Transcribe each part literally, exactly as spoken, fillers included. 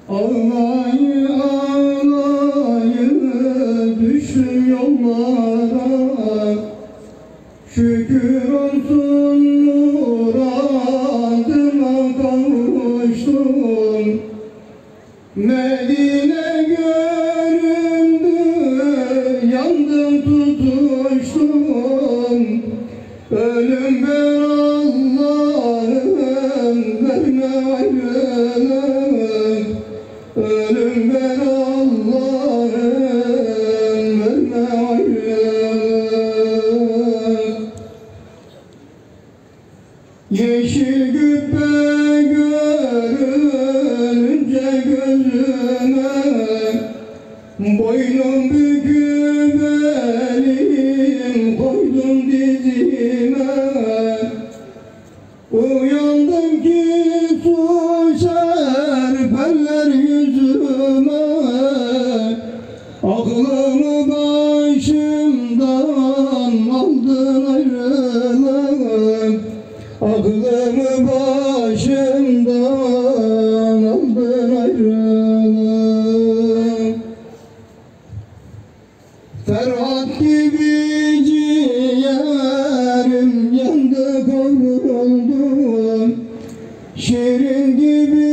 Ağlayı ağlayı düştüm yollara, şükür olsun muradıma kavuştum. Medine göründü, yandım tutuştum. Ölüm ver Allah'ım, verme ayrılık. Ölüm ver Allah'ım, verme ayrılık. Yeşil güppe görünce gözüme, boynum büküp elim koydum dizime. Uyandım ki su serperler yüzüme, aklımı başımdan aldın ayrılık. Aklımı başımdan aldın ayrılık. Ferhat gibi ciğerim yandı kavruldu, şirin gibi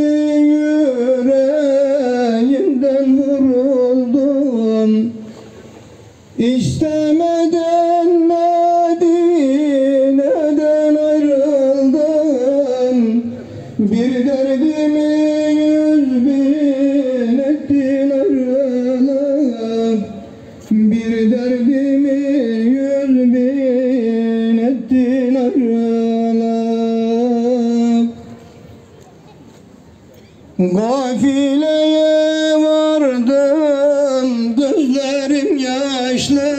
yüreğimden vuruldum. İstemeden Medine'den ayrıldım, bir derdimi yüz bin ettin ayrılık. Bir derdimi yüz bin ettin ayrılık. Gafileye vardım, gözlerim yaşlı,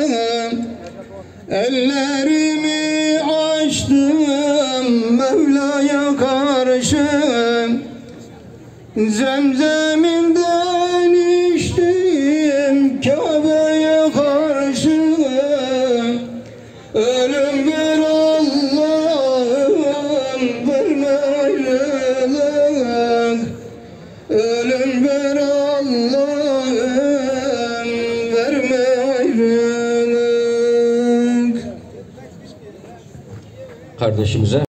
ellerimi açtım Mevla'ya karşı. Zemzeminden içtim Kabe'ye karşı. Ölüm ver Allah'ım, verme ayrılık. Ölüm ver Allah'ım, verme ayrılık. Kardeşimize